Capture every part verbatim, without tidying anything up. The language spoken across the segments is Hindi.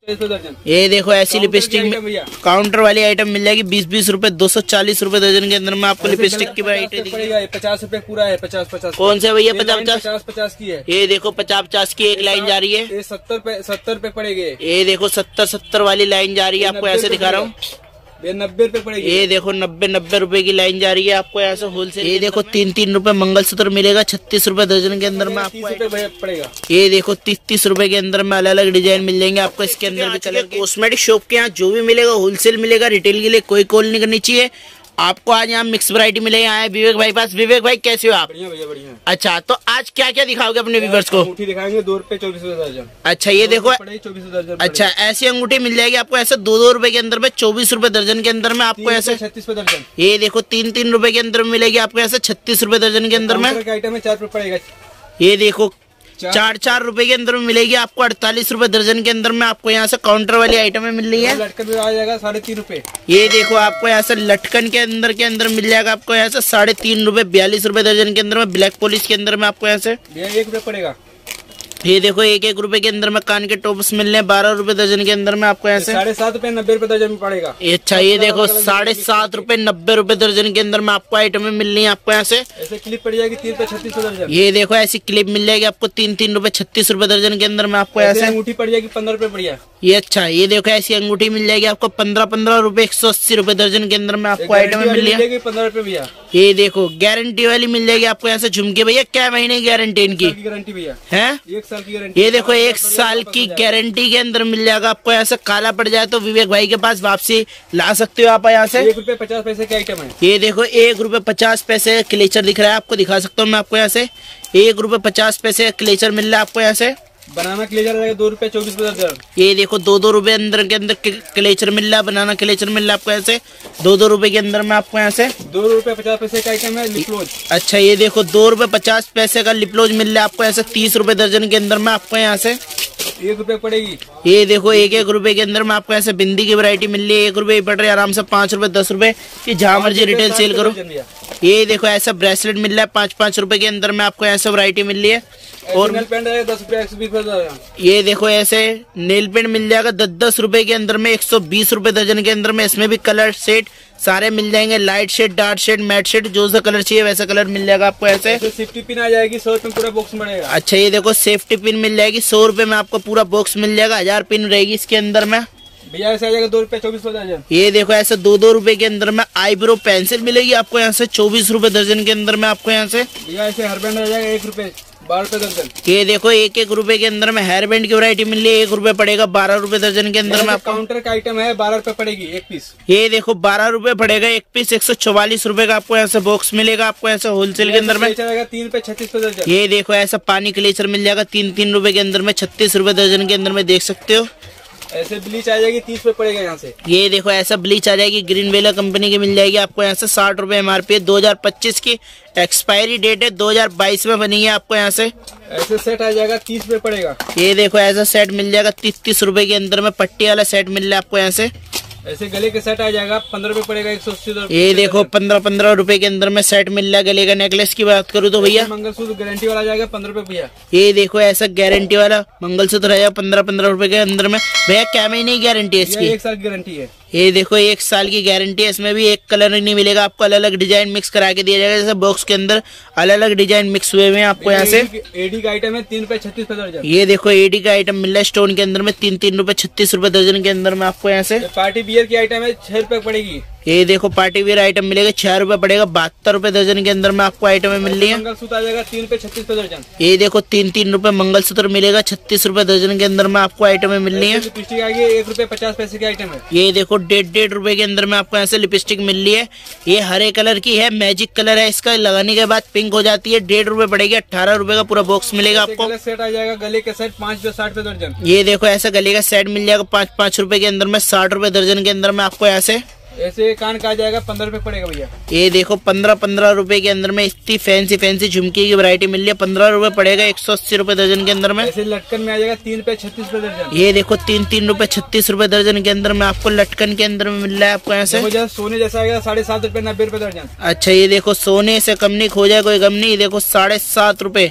ये देखो ऐसी लिपस्टिक काउंटर वाली आइटम मिल जाएगी बीस बीस रूपए दो सौ चालीस रूपए दर्जन के अंदर में आपको लिपस्टिक की वैरायटी दिखेगी। पचास रूपए पूरा है, पचास पचास कौन से भैया पचास पचास पचास की है। ये देखो पचास पचास की एक लाइन जा रही है, ये सत्तर पे सत्तर रूपए पड़ेगी। ये देखो सत्तर सत्तर वाली लाइन जा रही है, आपको ऐसे दिखा रहा हूँ। ये नब्बे रूपए पड़ेगी। ये देखो नब्बे नब्बे रुपए की लाइन जा रही है आपको यहाँ से होलसेल। ये देखो तीन तीन रुपए मंगलसूत्र मिलेगा छत्तीस रुपए दर्जन के अंदर में आपको पड़ेगा। ये देखो तीस तीस रुपए के अंदर में अलग अलग डिजाइन मिल जाएंगे आपको इसके अंदर। कॉस्मेटिक शॉप के यहाँ जो भी मिलेगा होलसेल मिलेगा, रिटेल के लिए कोई कॉल नहीं करनी चाहिए आपको। आज यहाँ मिक्स वैरायटी मिले यहाँ विवेक भाई पास। विवेक भाई कैसे हो आप? बढ़िया भैया बढ़िया। अच्छा तो आज क्या क्या दिखाओगे अपने व्यूअर्स को? अंगूठी दिखाएंगे दो रुपए चौबीस दर्जन। अच्छा ये देखो चौबीस दर्जन। अच्छा ऐसी अंगूठी मिल जाएगी आपको ऐसे दो दो रुपए के अंदर में चौबीस रुपए दर्जन के अंदर में आपको ऐसे छत्तीस दर्जन। ये देखो तीन तीन रुपए के अंदर मिलेगी आपको ऐसे छत्तीस रुपए दर्जन के अंदर में। आइटम में चार रुपए पड़ेगा। ये देखो चार चार रुपए के अंदर में मिलेगी आपको अड़तालीस रुपए दर्जन के अंदर में आपको यहाँ से काउंटर वाली आइटमें मिल रही है। लटकन भी आ जाएगा साढ़े तीन रुपए। ये देखो आपको यहाँ से लटकन के अंदर के अंदर मिल जाएगा आपको यहाँ से साढ़े तीन रुपए बयालीस रुपए दर्जन के अंदर में। ब्लैक पॉलिश के अंदर में आपको यहाँ से एक रुपए पड़ेगा। ये देखो एक एक रुपए के अंदर में कान के टॉप्स मिल रहे हैं बारह रुपए दर्जन के अंदर में आपको ऐसे साढ़े सात रुपए नब्बे रुपए दर्जन में पड़ेगा। अच्छा ये देखो साढ़े सात रुपए नब्बे रुपए दर्जन के अंदर में आपको आइटमें मिल रही है आपको यहाँ से। ऐसे क्लिप पड़ जाएगी तीन रुपए छत्तीस दर्जन। ये देखो ऐसी क्लिप मिल जाएगी आपको तीन तीन रुपए छत्तीस रुपए दर्जन के अंदर में आपको ऐसे। अंगूठी पड़ जाएगी पंद्रह रुपए बढ़िया। ये अच्छा ये देखो ऐसी अंगूठी मिल जाएगी आपको पंद्रह पंद्रह रुपए एक सौ अस्सी रुपए दर्जन के अंदर में आपको आइटमें मिल जाएगी पंद्रह रुपए भैया। ये देखो गारंटी वाली मिल जाएगी आपको यहाँ से झुमके भैया। क्या महीने की गारंटी इनकी? गारंटी भैया है एक साल की गारंटी। ये देखो एक साल की गारंटी के अंदर मिल जाएगा आपको यहाँ से। काला पड़ जाए तो विवेक भाई के पास वापसी ला सकते हो आप यहाँ से। एक रुपए पचास पैसे का आइटम है। ये देखो एक रुपए पचास पैसे क्लेचर दिख रहा है आपको, दिखा सकता हूँ मैं आपको यहाँ से। एक रुपए पचास पैसे क्लेचर मिल रहा है आपको यहाँ से। बनाना क्लेचर दो रुपए चौबीस दर्जन। ये देखो दो दो रुपए अंदर के अंदर क्लेचर मिल रहा है, बनाना क्लेचर मिल रहा है आपको ऐसे दो दो रुपए के अंदर में आपको यहाँ से। दो रुपए पचास पैसे का आइटम है लिपलोज। अच्छा ये देखो दो रुपए पचास पैसे का लिपलोज मिल रहा है आपको ऐसे तीस रुपए दर्जन के अंदर में आपको यहाँ से। एक रुपए पड़ेगी। ये देखो एक एक रुपए के अंदर में आपको ऐसे बिंदी की वैरायटी मिल रही है। एक रुपए पड़ रही है आराम से पाँच रुपए दस रुपए की जहाँ मर्जी रिटेल सेल करो। ये देखो ऐसा ब्रेसलेट मिल रहा है पाँच पाँच रुपए के अंदर में आपको ऐसे वैरायटी मिल रही है। और दस रुपए। ये देखो ऐसे नेल पेंट मिल जाएगा दस दस रुपए के अंदर में एक सौ बीस रुपए दर्जन के अंदर में। इसमें भी कलर सेट सारे मिल जाएंगे, light shade dark shade matte shade जो सा कलर चाहिए वैसा कलर मिल जाएगा आपको ऐसे। सेफ्टी पिन आ जाएगी सौ रुपए पूरा बॉक्स मिलेगा। अच्छा ये देखो सेफ्टी पिन मिल जाएगी सौ रुपए में आपको पूरा बॉक्स मिल जाएगा। हजार पिन रहेगी इसके अंदर में भैया। ऐसे आ जाएगा दो रुपए चौबीस दर्जन। ये देखो ऐसे दो दो रुपए के अंदर में आईब्रो पेंसिल मिलेगी आपको यहाँ से चौबीस रुपए दर्जन के अंदर में आपको यहाँ से। भैया ऐसे हेयर बैंड आ जाएगा एक रुपए बारह रुपए दर्जन। ये देखो एक एक रुपए के अंदर में हेयर बैंड की वैरायटी मिल रही है। एक रुपए पड़ेगा बारह रुपए दर्जन के अंदर में आपको। काउंटर का आइटम है बारह रुपए पड़ेगी एक पीस। ये देखो बारह रुपए पड़ेगा एक पीस एक सौ चौवालीस रुपए का आपको ऐसा बॉक्स मिलेगा आपको ऐसा होलसेल के अंदर में। तीन रुपए छत्तीस दर्जन। ये देखो ऐसा पानी क्लेचर मिल जाएगा तीन तीन रुपए के अंदर में छत्तीस रुपए दर्जन के अंदर में देख सकते हो। ऐसे ब्लीच आ जाएगी तीस रुपए पड़ेगा यहाँ से। ये देखो ऐसा ब्लीच आ जाएगी ग्रीन वेला कंपनी की मिल जाएगी आपको यहाँ से साठ रुपए एमआरपी है। दो हजार पच्चीस की एक्सपायरी डेट है, दो हजार बाईस में बनी है आपको यहाँ से। ऐसे सेट आ जाएगा तीस रुपए पड़ेगा। ये देखो ऐसा सेट मिल जाएगा तीस तीस रुपए के अंदर में पट्टी वाला सेट मिल रहा है आपको यहाँ से। ऐसे गले के सेट आ जाएगा पंद्रह रुपए पड़ेगा एक सौ अस्सी। ये देखो पंद्रह पंद्रह रुपए के अंदर में सेट मिल रहा है। गले का नेकलेस की बात करूँ तो भैया मंगलसूत्र गारंटी वाला आ जाएगा पंद्रह रुपए भैया। ये देखो ऐसा गारंटी वाला मंगलसूत्र है पंद्रह पंद्रह रुपए के अंदर में। भैया क्या महीने की गारंटी है इसकी? एक साल की गारंटी है। ये देखो एक साल की गारंटी है। इसमें भी एक कलर नहीं मिलेगा आपको, अलग अलग डिजाइन मिक्स करा के दिया जाएगा। जैसे बॉक्स के अंदर अलग अलग डिजाइन मिक्स हुए हुए हैं आपको यहाँ से। एडी का आइटम है तीन रुपए छत्तीस दर्जन। ये देखो एडी का आइटम मिल रहा है स्टोन के अंदर में तीन तीन रुपए छत्तीस रुपए दर्जन के अंदर में आपको यहाँ से। पार्टी बियर की आइटम है छह रुपए पड़ेगी। ये देखो पार्टी वेयर आइटम मिलेगा छह रुपए पड़ेगा बहत्तर रुपए दर्जन के अंदर में आपको आइटम मिल रही है। मंगलसूत्र आ जाएगा तीन रुपए छत्तीस दर्जन। ये देखो तीन तीन रुपए मंगलसूत्र मिलेगा छत्तीस रुपए दर्जन के अंदर में आपको आइटम मिल रही है। लिपस्टिक आ गई एक रुपए पचास पैसे की आइटम है। ये देखो डेढ़ डेढ़ रुपए के अंदर में आपको ऐसे लिपस्टिक मिल रही है। ये हरे कलर की है, मैजिक कलर है इसका, लगाने के बाद पिंक हो जाती है। डेढ़ रुपए पड़ेगी, अठारह रुपए का पूरा बॉक्स मिलेगा आपको। सेट आ जाएगा गले के सेट पाँच रुपए साठ रुपए दर्जन। ये देखो ऐसा गले का सेट मिल जाएगा पाँच पाँच रुपए के अंदर में साठ रुपए दर्जन के अंदर में आपको ऐसे। ऐसे कान का आ जाएगा पंद्रह रुपए पड़ेगा भैया। ये देखो पंद्रह पंद्रह रुपए के अंदर में इतनी फैंसी फैंसी झुमकी की वैरायटी मिल रही है। पंद्रह रुपए पड़ेगा एक सौ अस्सी रुपए दर्जन के अंदर में। ऐसे लटकन में आ जाएगा तीन रुपए छत्तीस रुपए दर्जन। ये देखो तीन तीन रुपए छत्तीस रुपए दर्जन के अंदर में आपको लटकन के अंदर में मिल रहा है आपको ऐसे। सोने जैसा आएगा साढ़े सात रुपए नब्बे रुपए दर्जन। अच्छा ये देखो सोने से कम नहीं खो जाए कोई गम नहीं। देखो साढ़े सात रुपए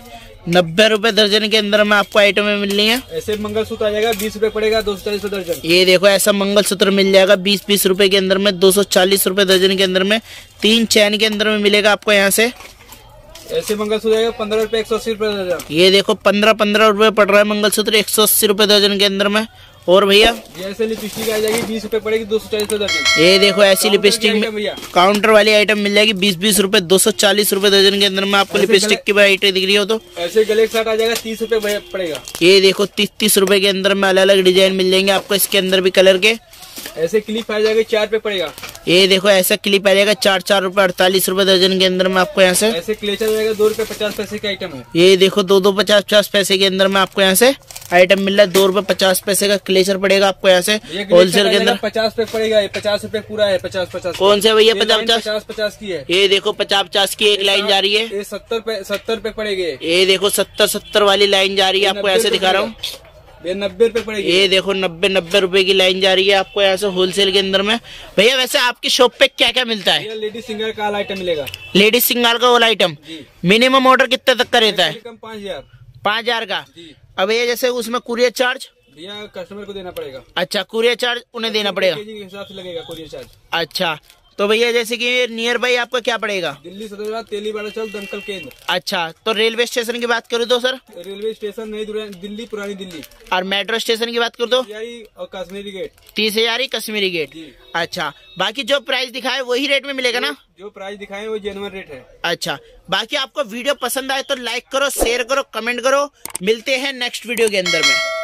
नब्बे रुपए दर्जन के अंदर में आपको आइटमें मिल रही है। ऐसे मंगलसूत्र आ जाएगा बीस रुपए पड़ेगा, दो सौ चालीस रुपए दर्जन। ये देखो ऐसा मंगलसूत्र मिल जाएगा बीस बीस रुपए के अंदर में, दो सौ चालीस रुपए दर्जन के अंदर में। तीन चैन के अंदर में मिलेगा आपको यहाँ से। ऐसे मंगलसूत्र आएगा पंद्रह रुपए एक सौ अस्सी रुपए दर्जन। ये देखो पंद्रह पंद्रह रुपए पड़ रहा है मंगलसूत्र, एक सौ अस्सी रुपए दर्जन के अंदर में। और भैया ये ऐसे लिपस्टिक आ जाएगी बीस रुपए पड़ेगी, दो सौ चालीस रुपए दर्जन। ये देखो ऐसी लिपस्टिक में काउंटर वाली आइटम मिल जाएगी बीस बीस रुपए, दो सौ चालीस रुपए दर्जन के अंदर में। आपको लिपस्टिक की वैरायटी दिख रही हो तो ऐसे गले के साथ आ जाएगा तीस रुपए पड़ेगा। ये देखो तीस तीस रुपए के अंदर में अलग अलग डिजाइन मिल जाएंगे आपको इसके अंदर भी कलर के। ऐसे क्लिप आ जाएगा चार रुपए पड़ेगा। ये देखो ऐसा क्लिप आ जाएगा चार चार रुपए अड़तालीस रुपए दर्जन के अंदर में आपको यहाँ से। ऐसे क्लेचर आ जाएगा दो रुपए पचास पैसे का आइटम है। ये देखो दो दो पचास पचास पैसे के अंदर में आपको यहाँ से आइटम मिल रहा है। दो रुपए पचास पैसे का क्लेचर पड़ेगा आपको यहाँ से होलसेल के अंदर। पचास रुपए पड़ेगा, पचास रुपए पूरा है। पचास पचास कौन से भैया? पचास पचास पचास पचास की है। ये देखो पचास पचास की एक लाइन जा रही है। ये सत्तर सत्तर रुपए पड़ेगी। ये देखो सत्तर सत्तर वाली लाइन जा रही है आपको ऐसे दिखा रहा हूँ। ये नब्बे रुपए पड़ेगी। ये देखो नब्बे नब्बे रुपए की लाइन जा रही है आपको यहाँ से होलसेल के अंदर में। भैया वैसे आपकी शॉप पे क्या क्या मिलता है? लेडीज सिंगर का ऑल आइटम मिलेगा। लेडीज सिंगर का ऑल आइटम। मिनिमम ऑर्डर कितने तक का रहता है? पाँच हजार पाँच हजार का। अब ये जैसे उसमें कुरियर चार्ज भैया कस्टमर को देना पड़ेगा। अच्छा कुरियर चार्ज उन्हें देना पड़ेगा, केजी के हिसाब से लगेगा कुरियर चार्ज। अच्छा तो भैया जैसे कि नियर बाई आपका क्या पड़ेगा? दिल्ली सदर तेली बाड़ा चौक दमकल केंद्र। अच्छा तो रेलवे स्टेशन की बात करूँ तो सर? रेलवे स्टेशन नई दिल्ली पुरानी दिल्ली। और मेट्रो स्टेशन की बात करूँ तो? और कश्मीरी गेट तीस हजारी कश्मीरी गेट। अच्छा बाकी जो प्राइस दिखाए वही रेट में मिलेगा ना? जो प्राइस दिखाए वो जेन्युइन रेट है। अच्छा बाकी आपको वीडियो पसंद आए तो लाइक करो, शेयर करो, कमेंट करो। मिलते हैं नेक्स्ट वीडियो के अंदर में।